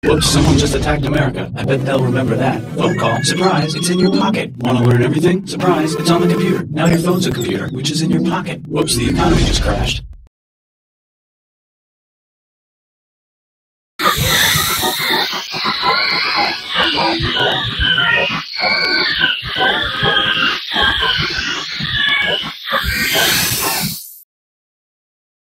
Whoops, someone just attacked America. I bet they'll remember that. Phone call. Surprise, it's in your pocket. Want to learn everything? Surprise, it's on the computer. Now your phone's a computer, which is in your pocket. Whoops, the economy just crashed.